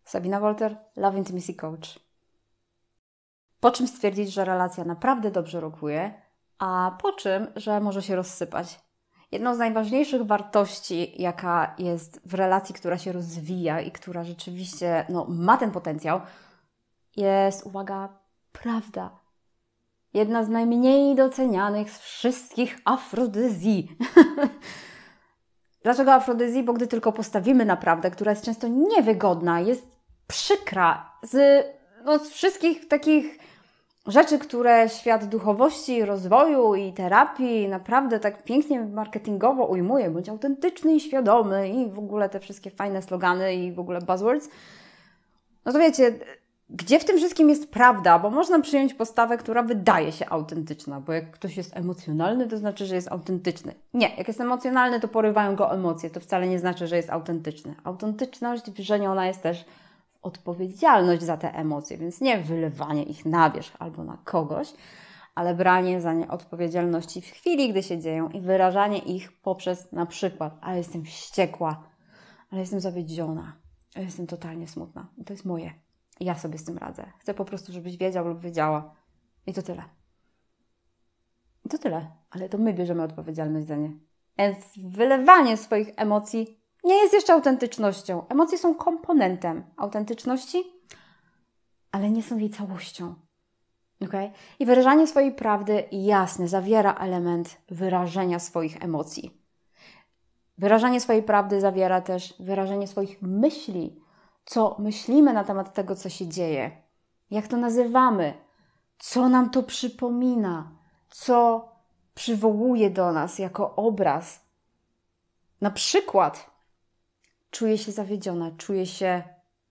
Sabina Wolter, Love Intimacy Coach. Po czym stwierdzić, że relacja naprawdę dobrze rokuje, a po czym, że może się rozsypać. Jedną z najważniejszych wartości, jaka jest w relacji, która się rozwija i która rzeczywiście ma ten potencjał, jest, uwaga, prawda. Jedna z najmniej docenianych z wszystkich afrodyzji. Dlaczego afrodyzji? Bo gdy tylko postawimy na prawdę, która jest często niewygodna, jest przykra, z wszystkich takich rzeczy, które świat duchowości, rozwoju i terapii naprawdę tak pięknie marketingowo ujmuje, bądź autentyczny i świadomy i w ogóle te wszystkie fajne slogany i w ogóle buzzwords. No to wiecie, gdzie w tym wszystkim jest prawda? Bo można przyjąć postawę, która wydaje się autentyczna, bo jak ktoś jest emocjonalny, to znaczy, że jest autentyczny. Nie, jak jest emocjonalny, to porywają go emocje. To wcale nie znaczy, że jest autentyczny. Autentyczność wrzeniona jest też w odpowiedzialność za te emocje, więc nie wylewanie ich na wierzch albo na kogoś, ale branie za nie odpowiedzialności w chwili, gdy się dzieją i wyrażanie ich poprzez na przykład: ale jestem wściekła, ale jestem zawiedziona, ale jestem totalnie smutna. I to jest moje. Ja sobie z tym radzę. Chcę po prostu, żebyś wiedział lub wiedziała. I to tyle. I to tyle. Ale to my bierzemy odpowiedzialność za nie. Więc wylewanie swoich emocji nie jest jeszcze autentycznością. Emocje są komponentem autentyczności, ale nie są jej całością. Okay? I wyrażanie swojej prawdy jasne zawiera element wyrażenia swoich emocji. Wyrażanie swojej prawdy zawiera też wyrażenie swoich myśli, co myślimy na temat tego, co się dzieje, jak to nazywamy, co nam to przypomina, co przywołuje do nas jako obraz. Na przykład czuję się zawiedziona, czuję się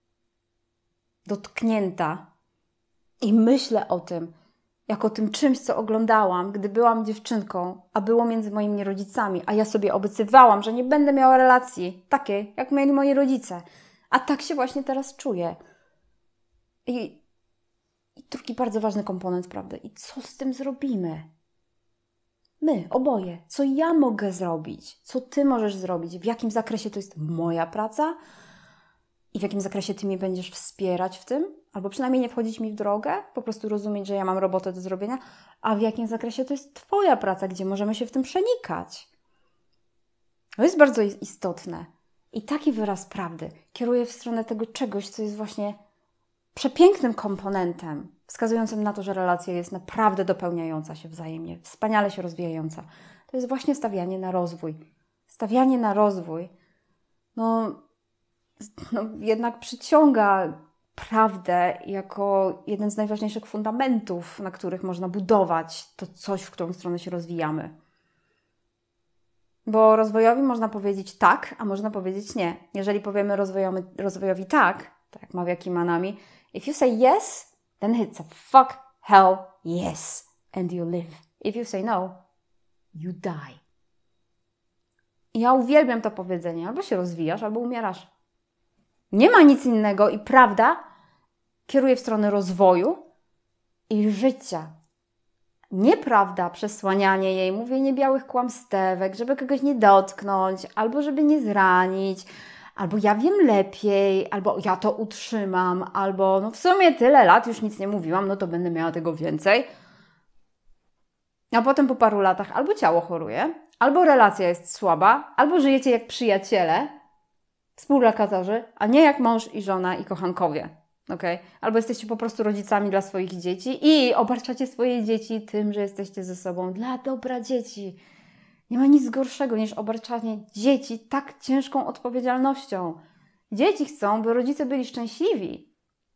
dotknięta i myślę o tym, jako tym czymś, co oglądałam, gdy byłam dziewczynką, a było między moimi rodzicami, a ja sobie obiecywałam, że nie będę miała relacji takiej, jak mieli moi rodzice. A tak się właśnie teraz czuję. I drugi bardzo ważny komponent, prawda? I co z tym zrobimy? My, oboje. Co ja mogę zrobić? Co ty możesz zrobić? W jakim zakresie to jest moja praca? I w jakim zakresie ty mnie będziesz wspierać w tym? Albo przynajmniej nie wchodzić mi w drogę? Po prostu rozumieć, że ja mam robotę do zrobienia? A w jakim zakresie to jest twoja praca? Gdzie możemy się w tym przenikać? To jest bardzo istotne. I taki wyraz prawdy kieruje w stronę tego czegoś, co jest właśnie przepięknym komponentem, wskazującym na to, że relacja jest naprawdę dopełniająca się wzajemnie, wspaniale się rozwijająca. To jest właśnie stawianie na rozwój. Stawianie na rozwój, jednak przyciąga prawdę jako jeden z najważniejszych fundamentów, na których można budować to coś, w którą stronę się rozwijamy. Bo rozwojowi można powiedzieć tak, a można powiedzieć nie. Jeżeli powiemy rozwojowi tak jak mawia Kimanami, if you say yes, then it's a fuck hell yes and you live. If you say no, you die. I ja uwielbiam to powiedzenie. Albo się rozwijasz, albo umierasz. Nie ma nic innego i prawda kieruje w stronę rozwoju i życia. Nieprawda, przesłanianie jej, mówienie białych kłamstewek, żeby kogoś nie dotknąć, albo żeby nie zranić, albo ja wiem lepiej, albo ja to utrzymam, albo w sumie tyle lat już nic nie mówiłam, to będę miała tego więcej. A potem po paru latach albo ciało choruje, albo relacja jest słaba, albo żyjecie jak przyjaciele, współlokatorzy, a nie jak mąż i żona i kochankowie. Okay? Albo jesteście po prostu rodzicami dla swoich dzieci i obarczacie swoje dzieci tym, że jesteście ze sobą dla dobra dzieci. Nie ma nic gorszego niż obarczanie dzieci tak ciężką odpowiedzialnością. Dzieci chcą, by rodzice byli szczęśliwi.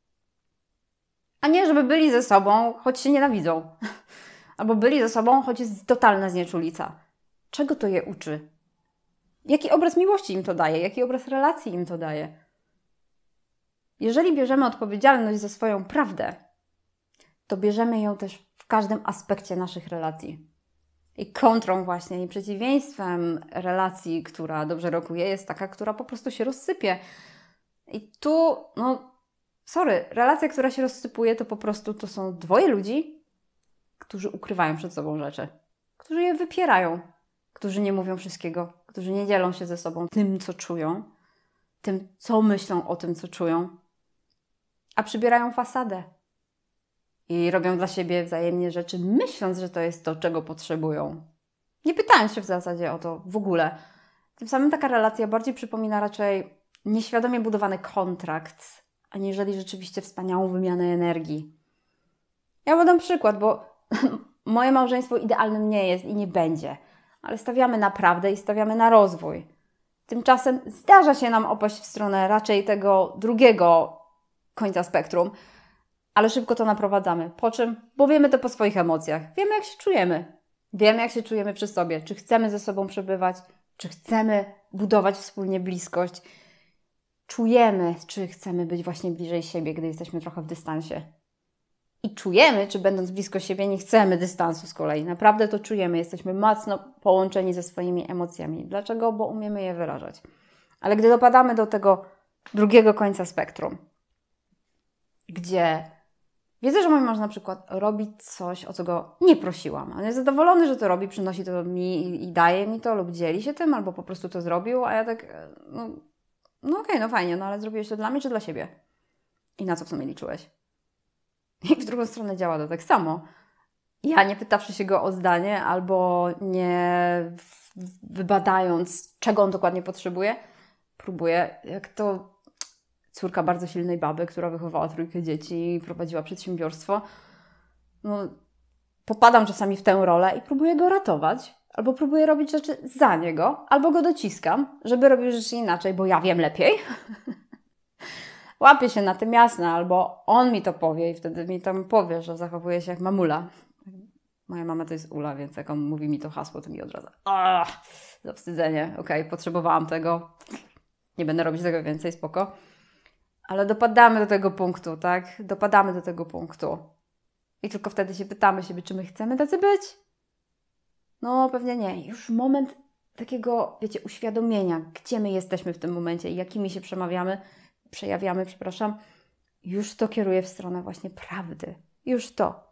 A nie, żeby byli ze sobą, choć się nienawidzą. Albo byli ze sobą, choć jest totalna znieczulica. Czego to je uczy? Jaki obraz miłości im to daje? Jaki obraz relacji im to daje? Jeżeli bierzemy odpowiedzialność za swoją prawdę, to bierzemy ją też w każdym aspekcie naszych relacji. I kontrą właśnie, i przeciwieństwem relacji, która dobrze rokuje, jest taka, która po prostu się rozsypie. I tu, relacja, która się rozsypuje, to po prostu to są dwoje ludzi, którzy ukrywają przed sobą rzeczy, którzy je wypierają, którzy nie mówią wszystkiego, którzy nie dzielą się ze sobą tym, co czują, tym, co myślą o tym, co czują. a przybierają fasadę. I robią dla siebie wzajemnie rzeczy, myśląc, że to jest to, czego potrzebują. Nie pytając się w zasadzie o to w ogóle. Tym samym taka relacja bardziej przypomina raczej nieświadomie budowany kontrakt, aniżeli rzeczywiście wspaniałą wymianę energii. Ja podam przykład, bo moje małżeństwo idealnym nie jest i nie będzie, ale stawiamy na prawdę i stawiamy na rozwój. Tymczasem zdarza się nam opaść w stronę raczej tego drugiego końca spektrum, ale szybko to naprowadzamy. Po czym? Bo wiemy to po swoich emocjach. Wiemy, jak się czujemy. Wiemy, jak się czujemy przy sobie. Czy chcemy ze sobą przebywać, czy chcemy budować wspólnie bliskość. Czujemy, czy chcemy być właśnie bliżej siebie, gdy jesteśmy trochę w dystansie. I czujemy, czy będąc blisko siebie nie chcemy dystansu z kolei. Naprawdę to czujemy. Jesteśmy mocno połączeni ze swoimi emocjami. Dlaczego? Bo umiemy je wyrażać. Ale gdy dopadamy do tego drugiego końca spektrum, gdzie wiedzę, że mój mąż na przykład robi coś, o co go nie prosiłam. On jest zadowolony, że to robi, przynosi to mi i daje mi to lub dzieli się tym, albo po prostu to zrobił, a ja tak, no okej, no fajnie, no ale zrobiłeś to dla mnie czy dla siebie? I na co w sumie liczyłeś? I w drugą stronę działa to tak samo. Ja nie pytawszy się go o zdanie, albo nie wybadając, czego on dokładnie potrzebuje, próbuję, jak to córka bardzo silnej baby, która wychowała 3 dzieci i prowadziła przedsiębiorstwo. No, popadam czasami w tę rolę i próbuję go ratować, albo próbuję robić rzeczy za niego, albo go dociskam, żeby robił rzeczy inaczej, bo ja wiem lepiej. Łapię się na tym jasne, albo on mi to powie i wtedy mi tam powie, że zachowuje się jak mamula. Moja mama to jest Ula, więc jak on mówi mi to hasło, to mi od razu zawstydzenie. Okej, potrzebowałam tego. Nie będę robić tego więcej, spoko. Ale dopadamy do tego punktu, tak? Dopadamy do tego punktu. I tylko wtedy się pytamy siebie, czy my chcemy tacy być? No, pewnie nie. Już moment takiego, wiecie, uświadomienia, gdzie my jesteśmy w tym momencie i jakimi się przejawiamy, już to kieruje w stronę właśnie prawdy. Już to.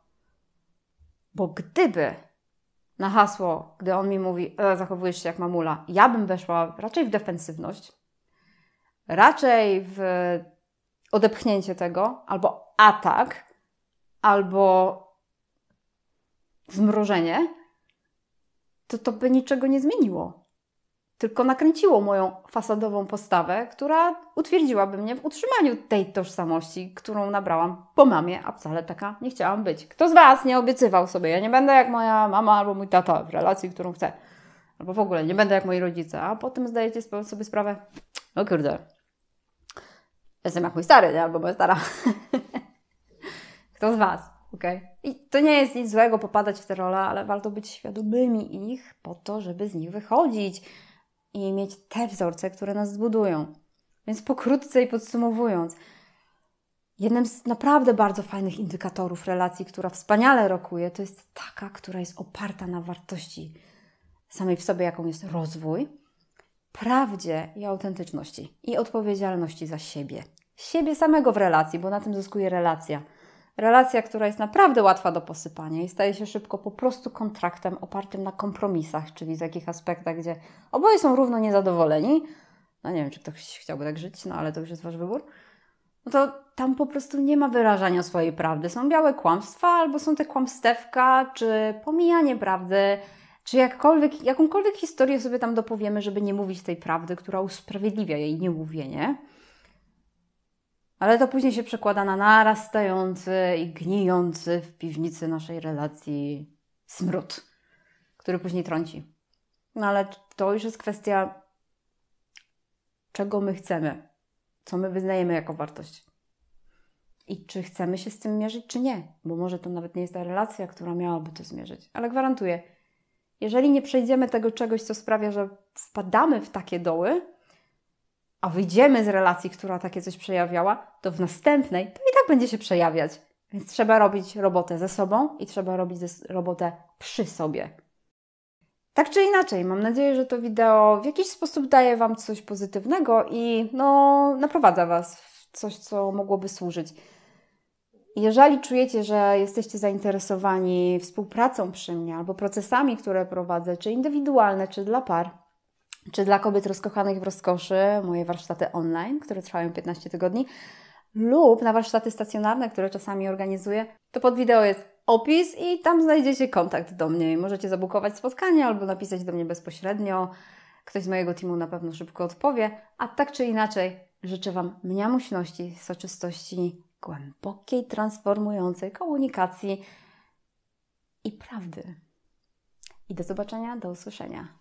Bo gdyby na hasło, gdy on mi mówi, zachowujesz się jak mamula, ja bym weszła raczej w defensywność, raczej w odepchnięcie tego, albo atak, albo zmrożenie, to by niczego nie zmieniło. Tylko nakręciło moją fasadową postawę, która utwierdziłaby mnie w utrzymaniu tej tożsamości, którą nabrałam po mamie, a wcale taka nie chciałam być. Kto z Was nie obiecywał sobie, ja nie będę jak moja mama albo mój tata w relacji, którą chcę. Albo w ogóle nie będę jak moi rodzice, a potem zdajecie sobie sprawę, no kurde, jestem jak mój stary, nie? Albo moja stara. Kto z Was? Okay? I to nie jest nic złego popadać w te role, ale warto być świadomymi ich po to, żeby z nich wychodzić i mieć te wzorce, które nas zbudują. Więc pokrótce i podsumowując, jednym z naprawdę bardzo fajnych indykatorów relacji, która wspaniale rokuje, to jest taka, która jest oparta na wartości samej w sobie, jaką jest rozwój, prawdzie i autentyczności i odpowiedzialności za siebie. Siebie samego w relacji, bo na tym zyskuje relacja. Relacja, która jest naprawdę łatwa do posypania i staje się szybko po prostu kontraktem opartym na kompromisach, czyli w takich aspektach, gdzie oboje są równo niezadowoleni. No nie wiem, czy ktoś chciałby tak żyć, no ale to już jest Wasz wybór. No to tam po prostu nie ma wyrażania swojej prawdy. Są białe kłamstwa, albo są te kłamstewka, czy pomijanie prawdy, czy jakąkolwiek historię sobie tam dopowiemy, żeby nie mówić tej prawdy, która usprawiedliwia jej niemówienie. Ale to później się przekłada na narastający i gnijący w piwnicy naszej relacji smród, który później trąci. No ale to już jest kwestia, czego my chcemy, co my wyznajemy jako wartość. I czy chcemy się z tym mierzyć, czy nie. Bo może to nawet nie jest ta relacja, która miałaby to zmierzyć. Ale gwarantuję, jeżeli nie przejdziemy tego czegoś, co sprawia, że wpadamy w takie doły, a wyjdziemy z relacji, która takie coś przejawiała, to w następnej to i tak będzie się przejawiać. Więc trzeba robić robotę ze sobą i trzeba robić robotę przy sobie. Tak czy inaczej, mam nadzieję, że to wideo w jakiś sposób daje Wam coś pozytywnego i naprowadza Was w coś, co mogłoby służyć. Jeżeli czujecie, że jesteście zainteresowani współpracą przy mnie albo procesami, które prowadzę, czy indywidualne, czy dla par, czy dla kobiet rozkochanych w rozkoszy, moje warsztaty online, które trwają 15 tygodni, lub na warsztaty stacjonarne, które czasami organizuję, to pod wideo jest opis i tam znajdziecie kontakt do mnie. Możecie zabukować spotkanie albo napisać do mnie bezpośrednio. Ktoś z mojego teamu na pewno szybko odpowie. A tak czy inaczej, życzę Wam mniamuśności, soczystości, głębokiej, transformującej komunikacji i prawdy. I do zobaczenia, do usłyszenia.